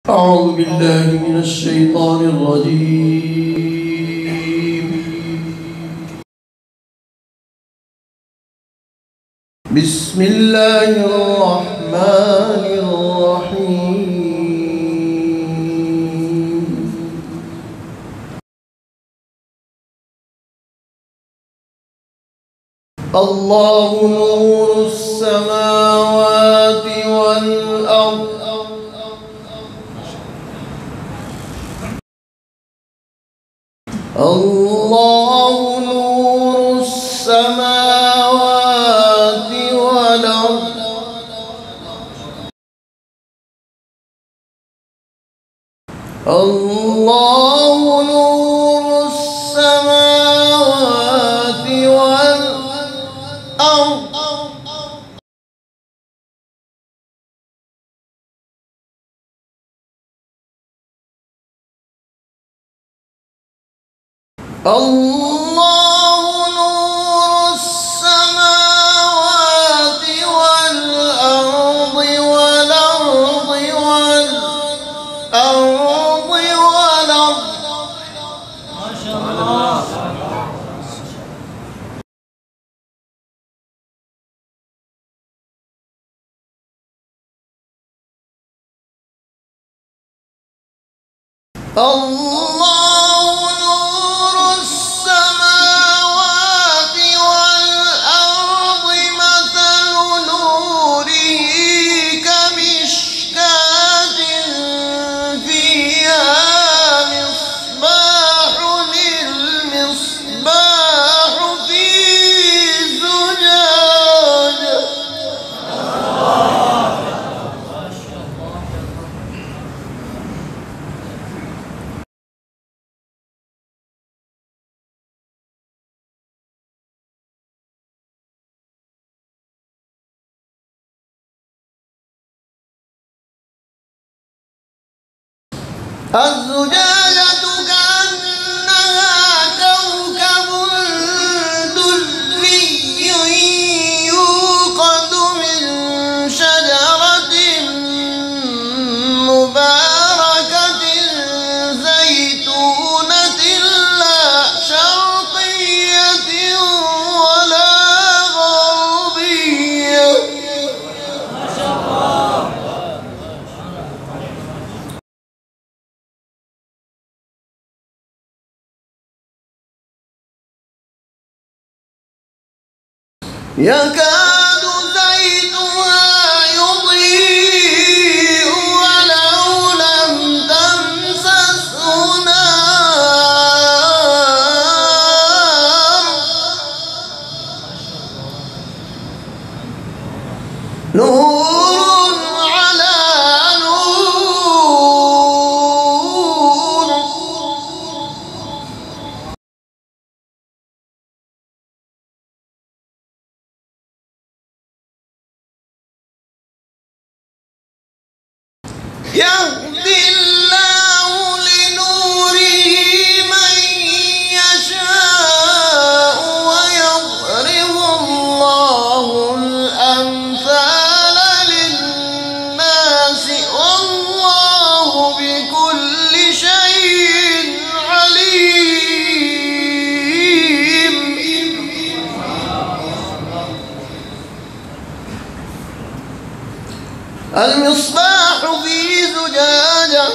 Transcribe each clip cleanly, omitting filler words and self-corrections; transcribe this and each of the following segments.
أعوذ بالله من الشيطان الرجيم. بسم الله الرحمن الرحيم. الله نور السماوات والأرض. الله نور السماوات والأرض. الله نور السماوات والأرض. الله نور السماوات والأرض والأرض والأرض والأرض. ما شاء الله. الله نور السماوات والأرض مثل نوره كمشكاة فيها مصباح. المصباح في زجاجة. الزجاجة كأنها كوكب دري يوقد من شجرة مباركة زيتونة لا شرقية ولا غربية. ما شاء الله. يكاد زيتها يضيء ولو لم تمسسه نار. نور على نور. يهدي الله لنوره من يشاء ويضرب الله الأمثال للناس والله بكل شيء عليم. المصباح في زجاجة.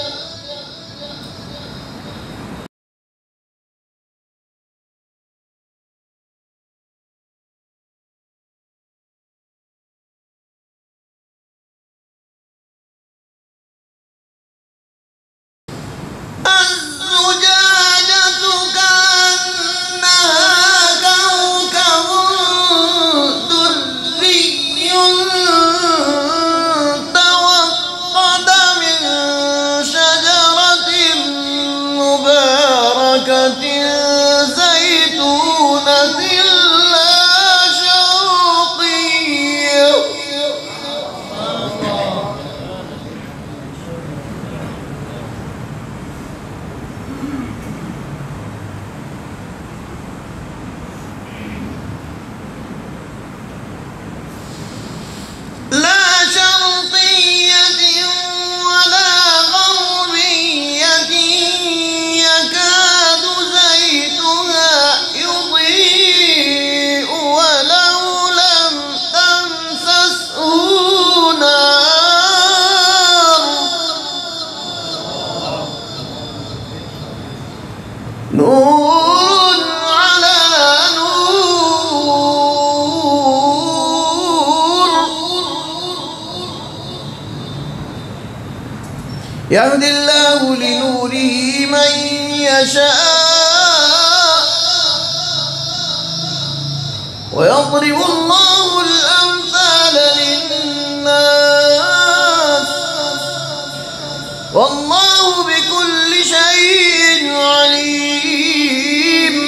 الزجاجة كأنها كوكب دري توقد من يهدي الله لنوره من يشاء ويضرب الله الأمثال للناس والله بكل شيء عليم.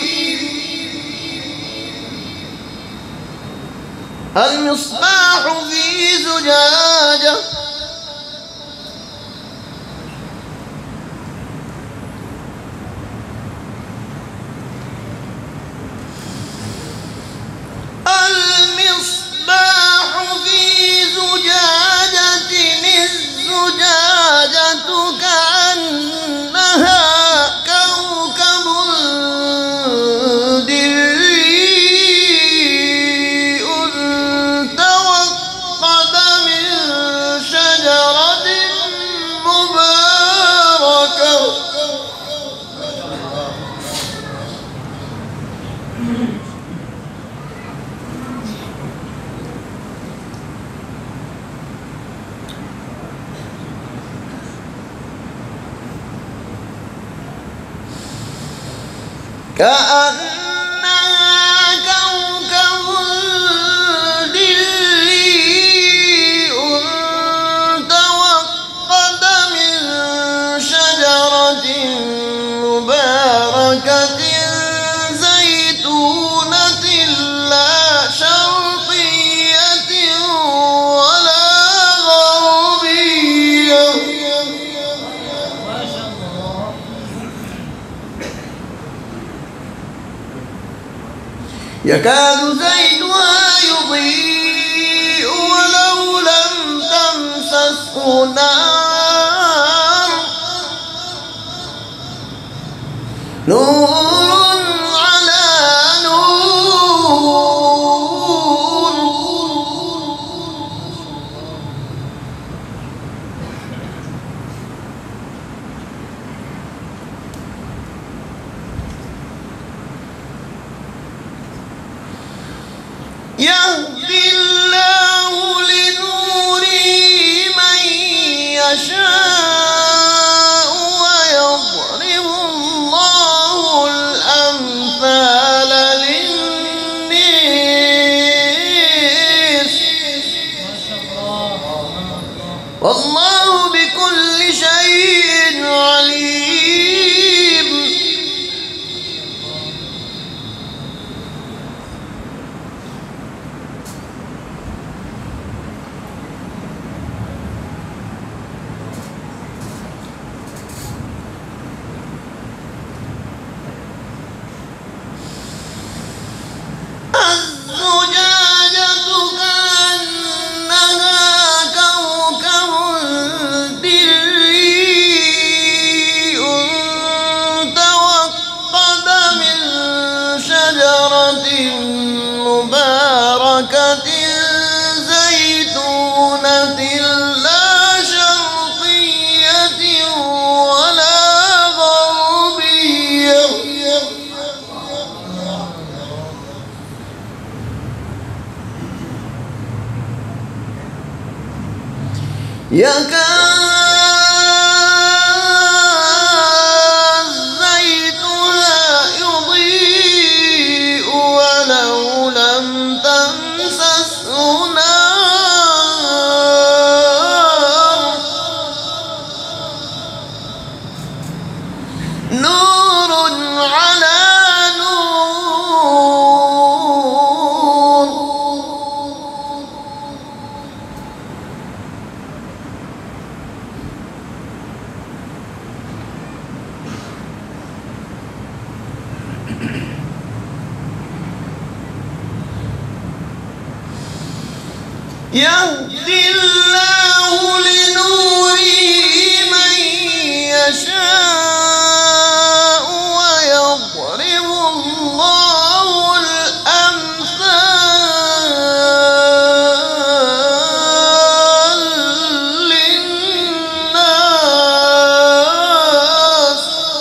المصباح في زجاجة الزجاجة كأنها كوكب دري توقد من شجرة مباركة كأنها كوكب دري توقد من شجرة مباركة زيتونة لا شرقية ولا غربية يكاد زيتها يضيء ولو لم تمسسه نار نور على نور يهدي الله لنوره من يشاء ويضرب الله الأمثال للناس والله بكل شيء عليم. الزجاجة كأنها كوكب دري توقد من شجرة مباركة زيتونة لا شرقية ولا غربية يكاد زيتها يضيء ولو لم تمسسه نار نور على نور يهدي الله لنوره من يشاء ويضرب الله الأمثال للناس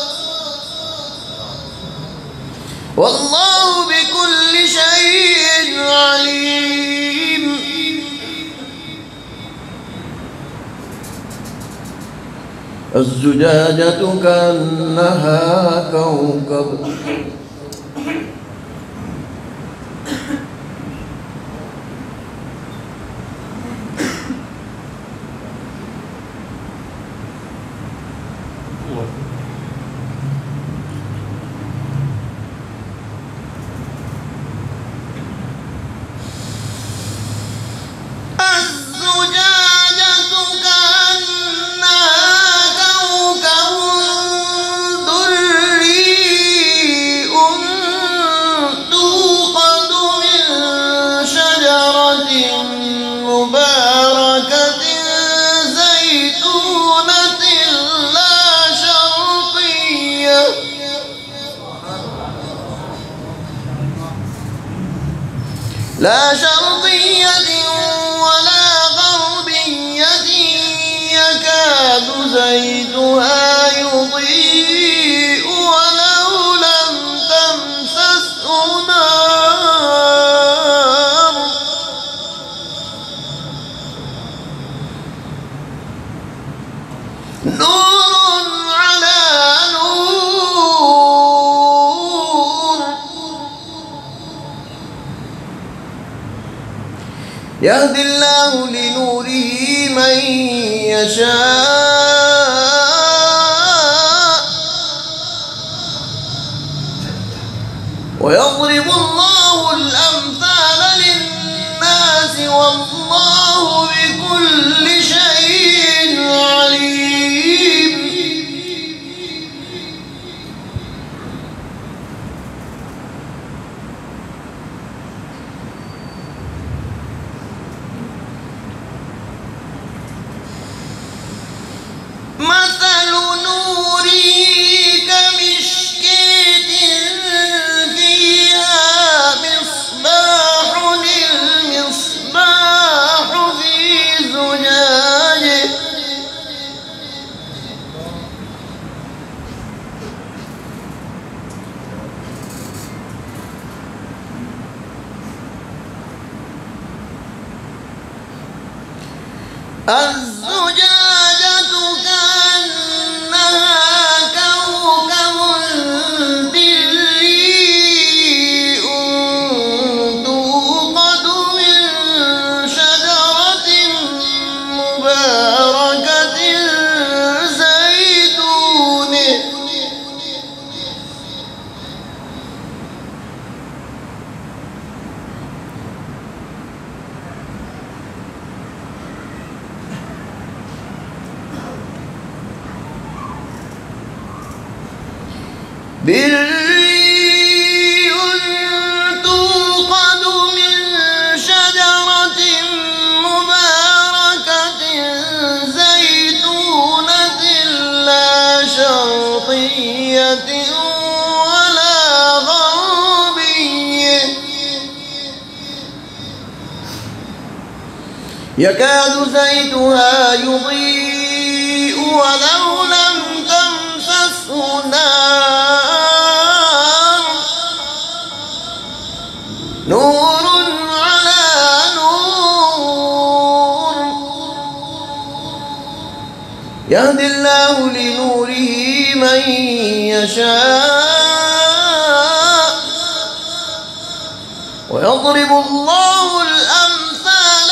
والله بكل شيء عليم. الزجاجة كأنها كوكب لا شرقية ولا غربية يكاد زيتها يضيء ولو لم تمسسه نار نور على نور يهدي الله لنوره من يشاء ويضرب الله الأمثال للناس والله بكل شيء عليم مثل نوره كمشكاة فيها مصباح المصباح في زجاجه الزجاجة كأنها كوكب دري توقد من شجرة مباركة زيتونه دري توقد من شجرة مباركة زيتونة لا شرقية ولا غربية يكاد زيتها يضيء ولو لم تمسسه نار نور على نور يهدي الله لنوره من يشاء ويضرب الله الأمثال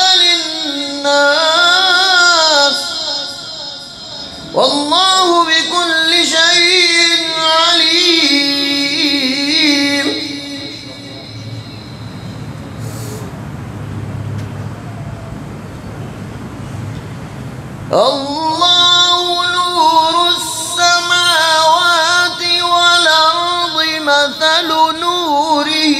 للناس والله بكل شيء عليم الله نور السماوات والأرض مثل نوره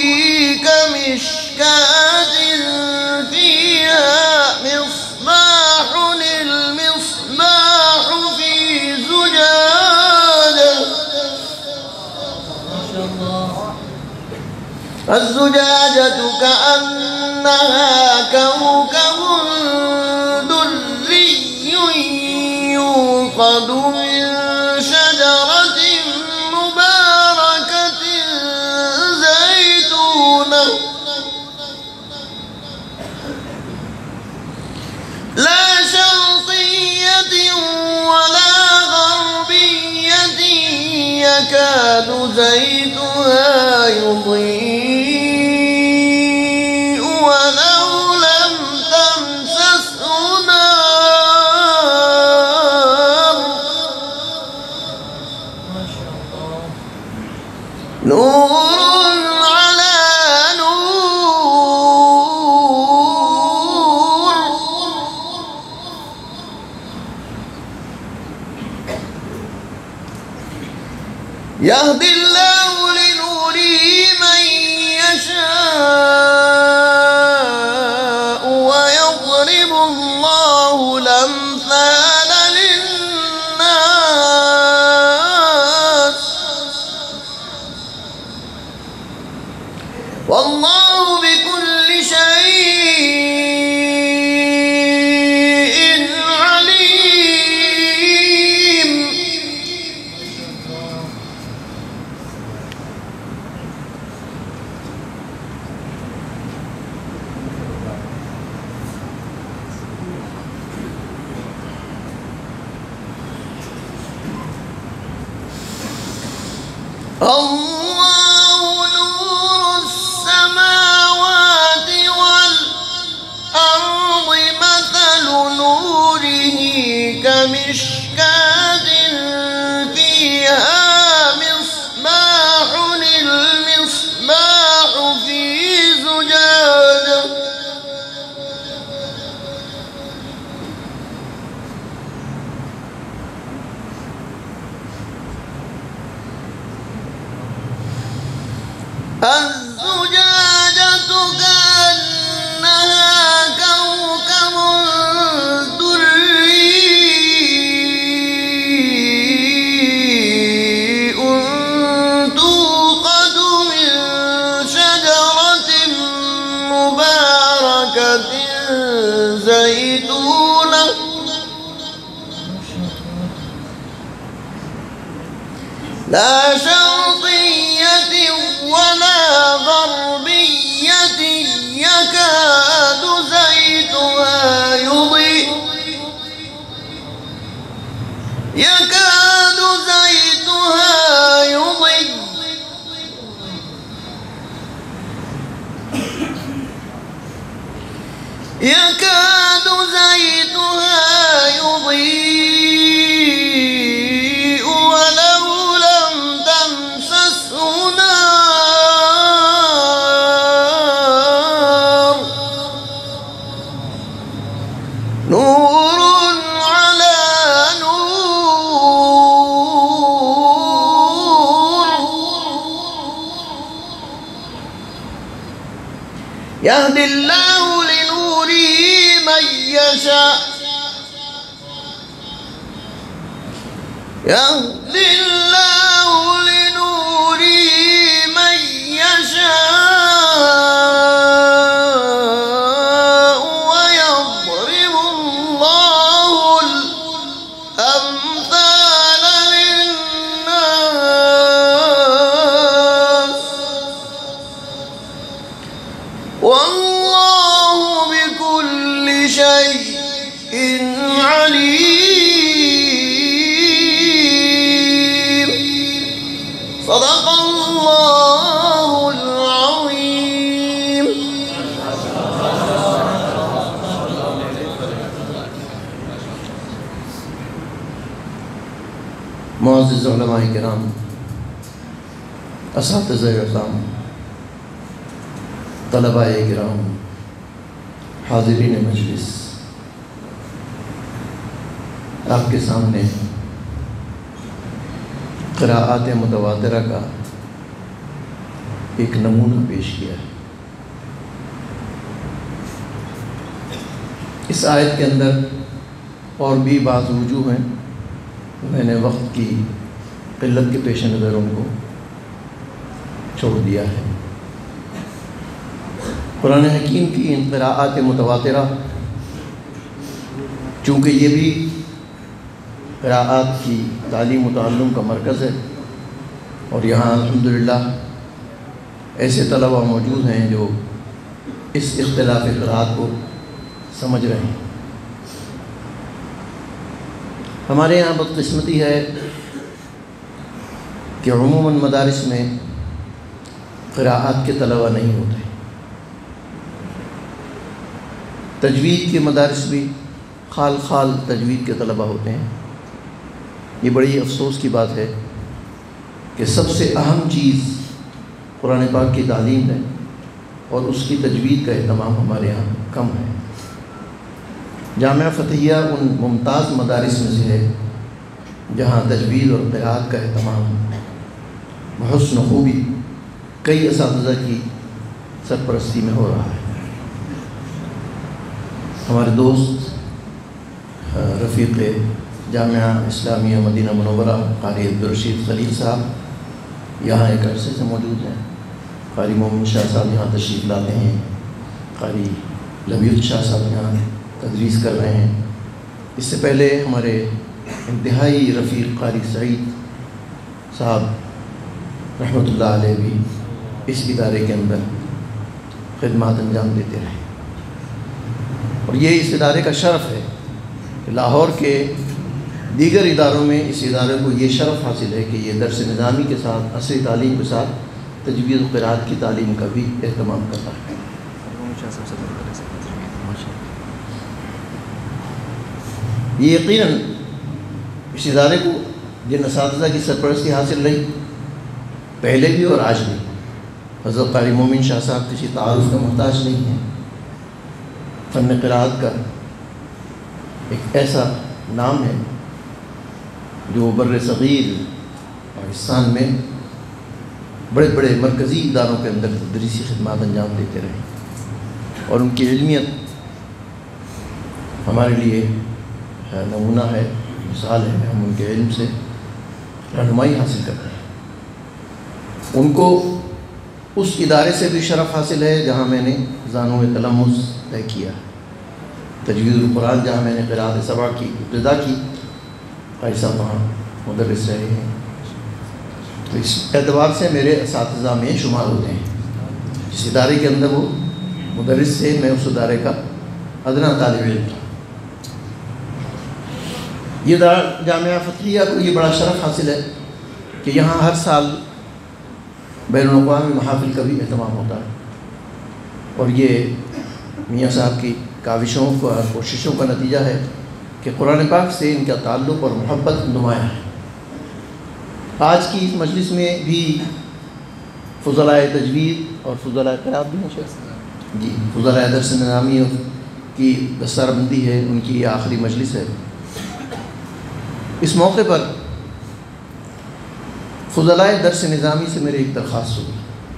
كمشكاة فيها مصباح المصباح في زجاجة الزجاجة كأنها كوكب دري يوقد من شجرة مباركة زيتونة لا شرقية ولا غربية يهدي الله لنوره من يشاء ويضرب الله الأمثال للناس والله بكل شيء عليم. الله نور السماوات والأرض مثل نوره كمشكاة فيها مصباح المصباح في زجاجة الزجاجة كأنها كوكب دري توقد من شجرة مباركة زيتونة لا شرقية ولا غربية يكاد زيتها يضيء ولو لم تمسسه نار نور على نور يهدي الله لنوره من يشاء يهدي الله لنوره من يشاء ويضرب الله الأمثال للناس والله بكل شيء عليم. صدق الله العظيم. मुअज़्ज़िज़ उलमाए किराम, असातिज़ाए इज़ाम, तलबाए किराम, हाज़िरीन मजलिस, आपके सामने क़िराअत मुतवातिरा का एक नमूना पेश किया है। इस आयत के अंदर और भी बाज़ वजूह हैं, मैंने वक्त की क़िल्लत के पेश नज़र उनको छोड़ दिया है। कुरान हकीम की इन क़िराअत मुतवातिरा, चूँकि ये भी क़िराअत की तालीम व तअल्लुम का मरकज़ है और यहाँ अल्हम्दुलिल्लाह ऐसे तलबा मौजूद हैं जो इस इख्तिलाफ़ क़िराअत को समझ रहे हैं। हमारे यहाँ बदकिस्मती है कि उमूमन मदारिस में क़िराअत के तलबा नहीं होते। तजवीद के मदारिस भी खाल तजवीद के तलबा होते हैं। ये बड़ी अफसोस की बात है कि सबसे अहम चीज़ कुरान पाक की तालीम है और उसकी तजवीद का एहतमाम हमारे यहाँ कम है। जामिया फ़तहिया उन मुमताज़ मदारिस में से है जहाँ तजवीद और क़िराअत का एहतमाम بحسن خوبی کئی اساتذہ کی سرپرستی میں ہو رہا ہے۔ ہمارے دوست رفیق جامعہ اسلامیہ مدینہ منورہ قاری عبدالرشید خلیل صاحب یہاں ایک عرصے سے موجود ہیں۔ قاری مومن شاہ صاحب یہاں تشریف لاتے ہیں، قاری لبیوت شاہ صاحب یہاں تدریس کر رہے ہیں۔ اس سے پہلے ہمارے انتہائی رفیق قاری سعید صاحب رحمۃ اللہ علیہ بھی اس ادارے کے اندر خدمات انجام دیتے رہے، اور یہ اس ادارے کا شرف ہے کہ لاہور کے دیگر اداروں میں اس ادارے کو یہ شرف حاصل ہے کہ یہ درس نظامی کے ساتھ عصری تعلیم کے ساتھ تجوید و قراءت کی تعلیم کا بھی اہتمام کرتا ہے۔ یہ یقیناً اس ادارے کو جن اساتذہ کی سرپرستی حاصل رہی پہلے بھی اور آج بھی، حضرت قاری مومن شاہ صاحب کسی تعارف کا محتاج نہیں ہے۔ فن قراءت کا ایک ایسا نام ہے جو بر صغیر پاکستان میں بڑے بڑے مرکزی اداروں کے اندر تدریسی خدمات انجام دیتے رہے، اور ان کی علمیت ہمارے لیے نمونہ ہے، مثال ہے۔ ہم ان کے علم سے رہنمائی حاصل کرتے ہیں۔ ان کو اس ادارے سے بھی شرف حاصل ہے جہاں میں نے زانو تلمذ طے کیا، تجوید القرآن جہاں میں نے قراءت سبع کی ابتدا کی، قاری صاحب وہاں مدرس رہے ہیں، تو اس اعتبار سے میرے اساتذہ میں شمار ہوتے ہیں۔ جس ادارے کے اندر وہ مدرس سے، میں اس ادارے کا ادنا طالب علم تھا۔ یہ جامعہ فتحیہ کو یہ بڑا شرف حاصل ہے کہ یہاں ہر سال بین الاقوامی محافل کا بھی اہتمام ہوتا ہے، اور یہ میاں صاحب کی کاوشوں اور کوششوں کا نتیجہ ہے کہ قرآن پاک سے ان کا تعلق اور محبت نمایاں ہے۔ آج کی اس مجلس میں بھی فضلائے تجوید اور فضلائے قراءت بھی ہیں، جی فضلائے درس نظامی کی دستار بندی ہے، ان کی یہ آخری مجلس ہے۔ اس موقع پر فضلائے درس نظامی سے میرے ایک درخواست ہوئی۔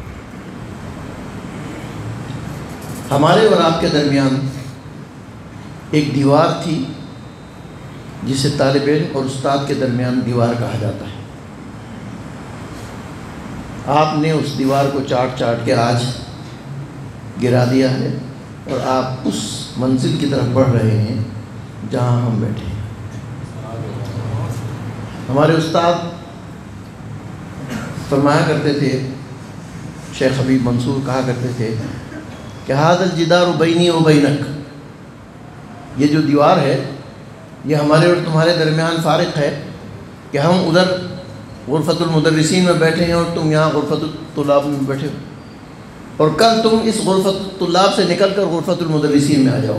ہمارے اور آپ کے درمیان ایک دیوار تھی جسے طالب علم اور استاد کے درمیان دیوار کہا جاتا ہے۔ آپ نے اس دیوار کو چاٹ چاٹ کے آج گرا دیا ہے، اور آپ اس منزل کی طرف بڑھ رہے ہیں جہاں ہم بیٹھے ہیں۔ ہمارے استاد فرمایا کرتے تھے، شیخ حبیب منصور کہا کرتے تھے کہ ھذا الجدار بینی و بینک، یہ جو دیوار ہے یہ ہمارے اور تمہارے درمیان فارق ہے کہ ہم ادھر غرفت المدرسین میں بیٹھے ہیں اور تم یہاں غرفت الطلاب میں بیٹھے ہو، اور کل تم اس غرفت الطلاب سے نکل کر غرفت المدرسین میں آ جاؤ۔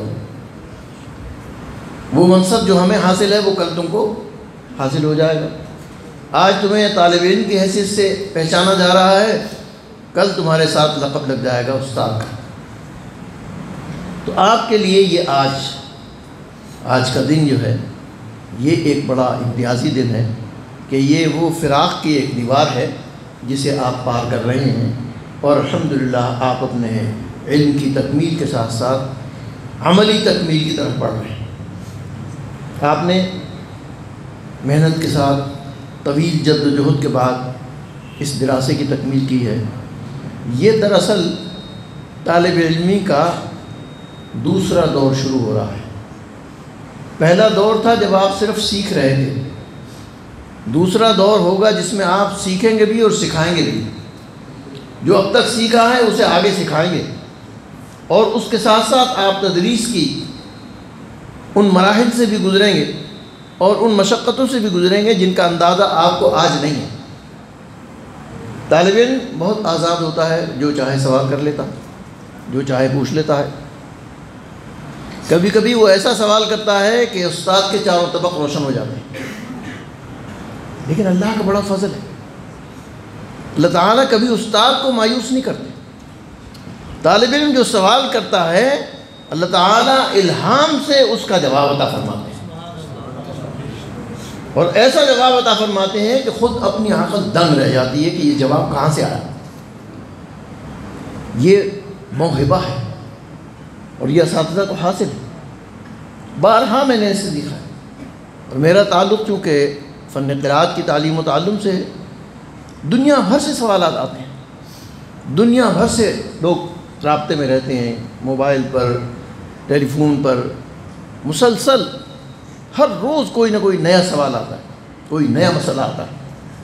وہ منصب جو ہمیں حاصل ہے وہ کل تم کو حاصل ہو جائے گا۔ آج تمہیں طالب علم کی حیثیت سے پہچانا جا رہا ہے، کل تمہارے ساتھ لقب لگ جائے گا استاد کا۔ تو آپ کے لیے یہ آج کا دن جو ہے یہ ایک بڑا امتیازی دن ہے کہ یہ وہ فراق کی ایک دیوار ہے جسے آپ پار کر رہے ہیں، اور الحمدللہ آپ اپنے علم کی تکمیل کے ساتھ ساتھ عملی تکمیل کی طرف بڑھ رہے ہیں۔ آپ نے محنت کے ساتھ طویل جد و جہد کے بعد اس دراسے کی تکمیل کی ہے۔ یہ دراصل طالب علمی کا دوسرا دور شروع ہو رہا ہے۔ پہلا دور تھا جب آپ صرف سیکھ رہے تھے، دوسرا دور ہوگا جس میں آپ سیکھیں گے بھی اور سکھائیں گے بھی۔ جو اب تک سیکھا ہے اسے آگے سکھائیں گے، اور اس کے ساتھ ساتھ آپ تدریس کی ان مراحل سے بھی گزریں گے اور ان مشقتوں سے بھی گزریں گے جن کا اندازہ آپ کو آج نہیں ہے۔ طالب علم بہت آزاد ہوتا ہے، جو چاہے سوال کر لیتا، جو چاہے پوچھ لیتا ہے۔ کبھی کبھی وہ ایسا سوال کرتا ہے کہ استاد کے چاروں طبق روشن ہو جاتے ہیں، لیکن اللہ کا بڑا فضل ہے، اللہ تعالیٰ کبھی استاد کو مایوس نہیں کرتے۔ طالب علم جو سوال کرتا ہے اللہ تعالیٰ الہام سے اس کا جواب عطا فرماتے ہیں۔ اور ایسا جواب عطا فرماتے ہیں کہ خود اپنی عقل دنگ رہ جاتی ہے کہ یہ جواب کہاں سے آیا. یہ موہبہ ہے اور یہ اساتذہ کو حاصل ہے. بارہا میں نے اسے دیکھا ہے. اور میرا تعلق چونکہ فن قراءت کی تعلیم و تعلم سے دنیا بھر سے سوالات آتے ہیں. دنیا بھر سے لوگ رابطے میں رہتے ہیں، موبائل پر، ٹیلی فون پر، مسلسل ہر روز کوئی نہ کوئی نیا سوال آتا ہے، کوئی نیا مسئلہ آتا ہے.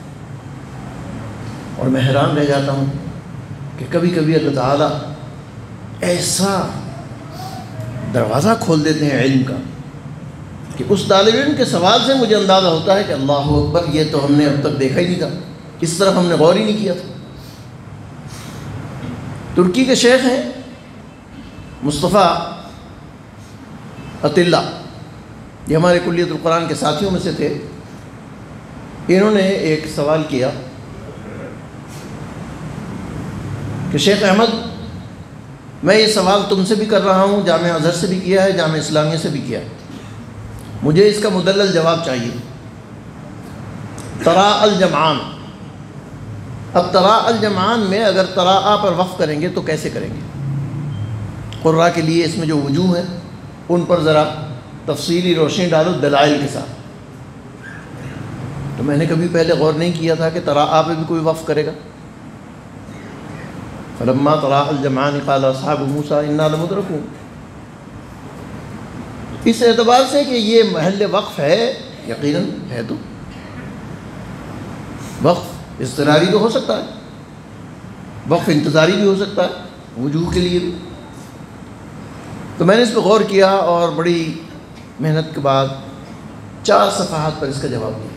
اور میں حیران رہ جاتا ہوں کہ کبھی کبھی اللہ تعالیٰ ایسا دروازہ کھول دیتے ہیں علم کا کہ اس طالب علم کے سوال سے مجھے اندازہ ہوتا ہے کہ اللہ اکبر، یہ تو ہم نے اب تک دیکھا ہی نہیں تھا، اس طرف ہم نے غور ہی نہیں کیا تھا. ترکی کے شیخ ہیں مصطفیٰ عطیہ، یہ ہمارے کلیت القرآن کے ساتھیوں میں سے تھے. انہوں نے ایک سوال کیا کہ شیخ احمد، میں یہ سوال تم سے بھی کر رہا ہوں، جامعہ ازہر سے بھی کیا ہے، جامعہ اسلامیہ سے بھی کیا ہے، مجھے اس کا مدلل جواب چاہیے. تراء الجمعان، اب تراء الجمعان میں اگر تراء پر وقف کریں گے تو کیسے کریں گے؟ قراء کے لیے اس میں جو وجوہ ہیں ان پر ذرا تفصیلی روشنی ڈالو دلائل کے ساتھ. تو میں نے کبھی پہلے غور نہیں کیا تھا کہ تراء پہ بھی کوئی وقف کرے گا. فلما تراء الجمعان قال اصحاب موسیٰ انا لمدرکون. اس اعتبار سے کہ یہ محل وقف ہے، یقیناً ہے. تو وقف اضطراری تو ہو سکتا ہے، وقف انتظاری بھی ہو سکتا ہے، وجوہ کے لیے بھی. تو میں نے اس پہ غور کیا اور بڑی محنت کے بعد 4 صفحات پر اس کا جواب دیا.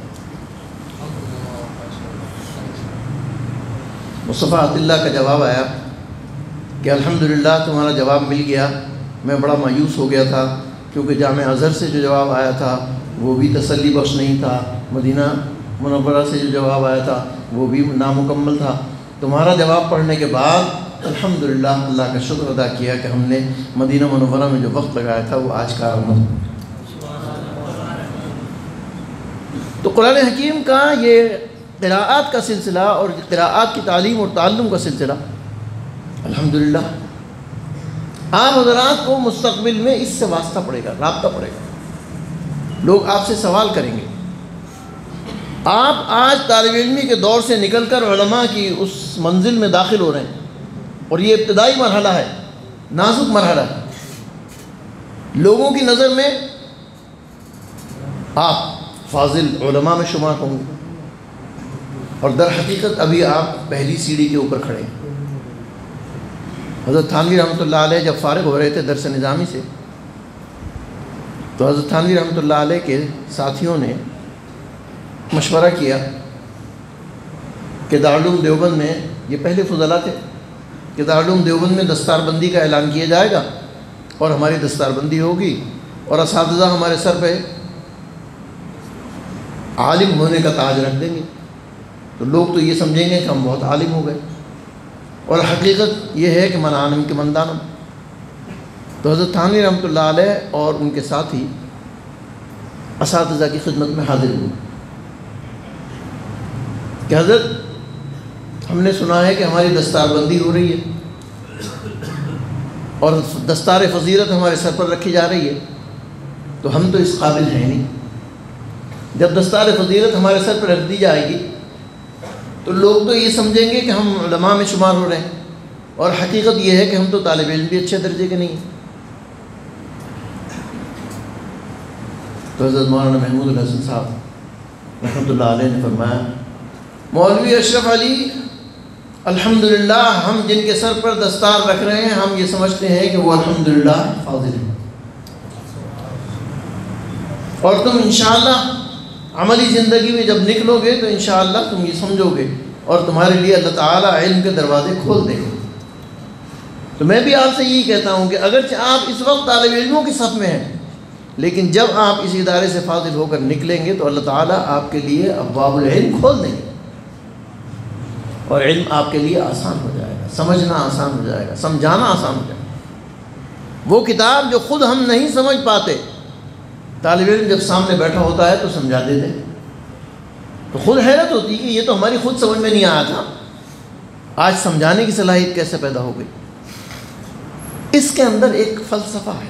مصطفیٰ عطیہ کا جواب آیا کہ الحمدللہ تمہارا جواب مل گیا. میں بڑا مایوس ہو گیا تھا کیونکہ جامعہ ازہر سے جو جواب آیا تھا وہ بھی تسلی بخش نہیں تھا، مدینہ منورہ سے جو جواب آیا تھا وہ بھی نامکمل تھا. تمہارا جواب پڑھنے کے بعد الحمدللہ اللہ کا شکر ادا کیا کہ ہم نے مدینہ منورہ میں جو وقت لگایا تھا وہ آج کارآمد. تو قرآن حکیم کا یہ قراءات کا سلسلہ اور قراءات کی تعلیم اور تعلم کا سلسلہ الحمدللہ آپ حضرات کو مستقبل میں اس سے واسطہ پڑے گا، رابطہ پڑے گا. لوگ آپ سے سوال کریں گے. آپ آج طالب علمی کے دور سے نکل کر علماء کی اس منزل میں داخل ہو رہے ہیں اور یہ ابتدائی مرحلہ ہے، نازک مرحلہ ہے. لوگوں کی نظر میں آپ فاضل علماء میں شمار ہوں گے اور در حقیقت ابھی آپ پہلی سیڑھی کے اوپر کھڑے ہیں. حضرت تھانوی رحمۃ اللہ علیہ جب فارغ ہو رہے تھے درس نظامی سے تو حضرت تھانوی رحمۃ اللہ علیہ کے ساتھیوں نے مشورہ کیا کہ دارالعلوم دیوبند میں، یہ پہلے فضلاء تھے، کہ دارالعلوم دیوبند میں دستار بندی کا اعلان کیا جائے گا اور ہماری دستار بندی ہوگی اور اساتذہ ہمارے سر پہ عالم ہونے کا تاج رکھ دیں گے. تو لوگ تو یہ سمجھیں گے کہ ہم بہت عالم ہو گئے، اور حقیقت یہ ہے کہ من عالم کے من دانم. تو حضرت تھانوی رحمۃ اللہ علیہ اور ان کے ساتھی اساتذہ کی خدمت میں حاضر ہوئے کہ حضرت ہم نے سنا ہے کہ ہماری دستار بندی ہو رہی ہے اور دستار فضیلت ہمارے سر پر رکھی جا رہی ہے، تو ہم تو اس قابل ہیں نہیں. جب دستار فضیلت ہمارے سر پر رکھ دی جائے گی تو لوگ تو یہ سمجھیں گے کہ ہم علماء میں شمار ہو رہے ہیں، اور حقیقت یہ ہے کہ ہم تو طالب علم بھی اچھے درجے کے نہیں ہیں. تو حضرت مولانا محمود الحسن صاحب رحمۃ اللہ علیہ نے فرمایا، مولوی اشرف علی الحمدللہ ہم جن کے سر پر دستار رکھ رہے ہیں ہم یہ سمجھتے ہیں کہ وہ الحمدللہ فاضل ہیں، اور تم انشاءاللہ عملی زندگی میں جب نکلو گے تو انشاءاللہ تم یہ سمجھو گے اور تمہارے لیے اللہ تعالیٰ علم کے دروازے کھول دیں گے. تو میں بھی آپ سے یہی کہتا ہوں کہ اگرچہ آپ اس وقت طالب علموں کی صف میں ہیں، لیکن جب آپ اس ادارے سے فاضل ہو کر نکلیں گے تو اللہ تعالیٰ آپ کے لیے ابواب العلم کھول دیں گے اور علم آپ کے لیے آسان ہو جائے گا، سمجھنا آسان ہو جائے گا، سمجھانا آسان ہو جائے گا. وہ کتاب جو خود ہم نہیں سمجھ پاتے، طالب علم جب سامنے بیٹھا ہوتا ہے تو سمجھا دیتے ہیں. تو خود حیرت ہوتی کہ یہ تو ہماری خود سمجھ میں نہیں آیا تھا، آج سمجھانے کی صلاحیت کیسے پیدا ہو گئی۔ اس کے اندر ایک فلسفہ ہے،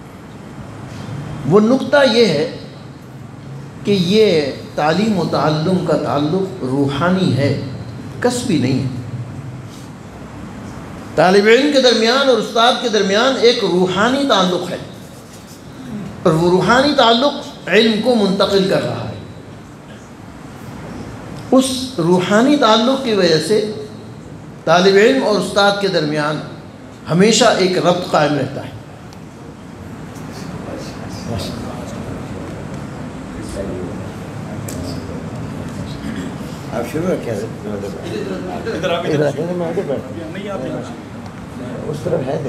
وہ نقطہ یہ ہے کہ یہ تعلیم و تعلم کا تعلق روحانی ہے، کسبی نہیں ہے۔ طالب علم کے درمیان اور استاد کے درمیان ایک روحانی تعلق ہے، اور وہ روحانی تعلق علم کو منتقل کر رہا ہے۔ اس روحانی تعلق کی وجہ سے طالب علم اور استاد کے درمیان ہمیشہ ایک ربط قائم رہتا ہے۔ آپ شروع رکھیں، اس طرف ہے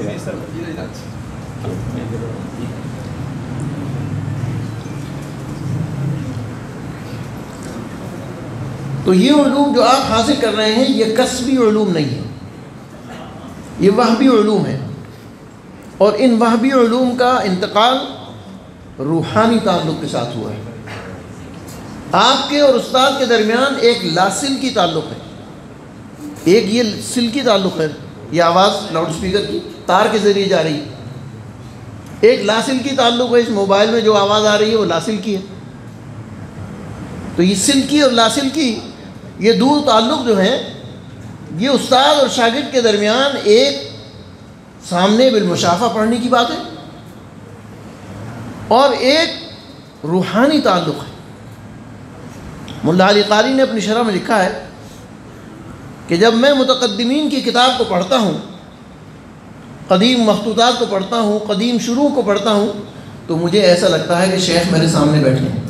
تو یہ علوم جو آپ حاصل کر رہے ہیں یہ کسبی علوم نہیں ہے، یہ وہبی علوم ہے، اور ان وہبی علوم کا انتقال روحانی تعلق کے ساتھ ہوا ہے۔ آپ کے اور استاد کے درمیان ایک لاسلکی تعلق ہے، ایک یہ سلکی تعلق ہے، یہ آواز لاؤڈ اسپیکر کی تار کے ذریعے جا رہی ہے، ایک لاسلکی تعلق ہے، اس موبائل میں جو آواز آ رہی ہے وہ لاسلکی ہے۔ تو یہ سلکی اور لاسلکی یہ دو تعلق جو ہیں یہ استاد اور شاگرد کے درمیان ایک سامنے بالمشافہ پڑھنے کی بات ہے، اور ایک روحانی تعلق ہے۔ ملا علی قاری نے اپنی شرح میں لکھا ہے کہ جب میں متقدمین کی کتاب کو پڑھتا ہوں، قدیم مخطوطات کو پڑھتا ہوں، قدیم شروع کو پڑھتا ہوں، تو مجھے ایسا لگتا ہے کہ شیخ میرے سامنے بیٹھے ہیں۔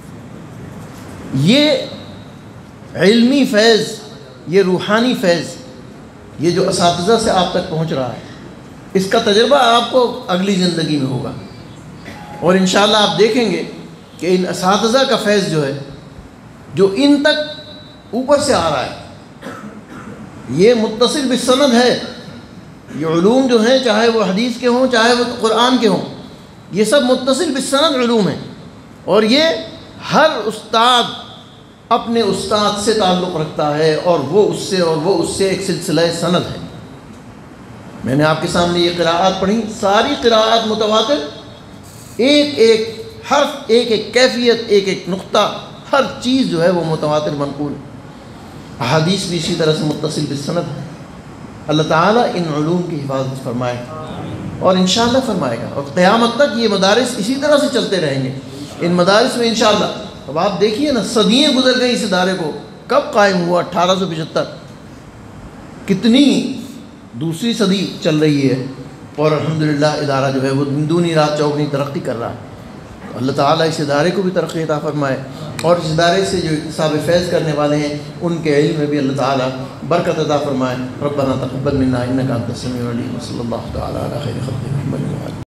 یہ علمی فیض، یہ روحانی فیض، یہ جو اساتذہ سے آپ تک پہنچ رہا ہے، اس کا تجربہ آپ کو اگلی زندگی میں ہوگا، اور انشاءاللہ آپ دیکھیں گے کہ ان اساتذہ کا فیض جو ہے، جو ان تک اوپر سے آ رہا ہے، یہ متصل بالسند ہے۔ یہ علوم جو ہیں، چاہے وہ حدیث کے ہوں چاہے وہ قرآن کے ہوں، یہ سب متصل بالسند علوم ہیں، اور یہ ہر استاد اپنے استاد سے تعلق رکھتا ہے، اور وہ اس سے ایک سلسلہ سند ہے۔ میں نے آپ کے سامنے یہ قراءات پڑھی، ساری قراءات متواتر، ایک ایک حرف، ایک ایک کیفیت، ایک ایک نقطہ، ہر چیز جو ہے وہ متواتر منقول ہے۔ احادیث بھی اسی طرح سے متصل بالسند ہے۔ اللہ تعالیٰ ان علوم کی حفاظت فرمائے، اور انشاءاللہ فرمائے گا، اور قیامت تک یہ مدارس اسی طرح سے چلتے رہیں گے۔ ان مدارس میں انشاءاللہ، اب آپ دیکھیے نا، صدیاں گزر گئی اس ادارے کو، کب قائم ہوا؟ 1875، کتنی دوسری صدی چل رہی ہے، اور الحمدللہ ادارہ جو ہے وہ دنی رات چوگنی ترقی کر رہا ہے۔ اللہ تعالیٰ اس ادارے کو بھی ترقی عطا فرمائے، اور اس ادارے سے جو اکتساب فیض کرنے والے ہیں ان کے علم میں بھی اللہ تعالیٰ برکت عطا فرمائے۔ ربنا تقبل منا انک انت السمیع العلیم، صلی اللہ تعالیٰ علی خیر خلقہ محمد۔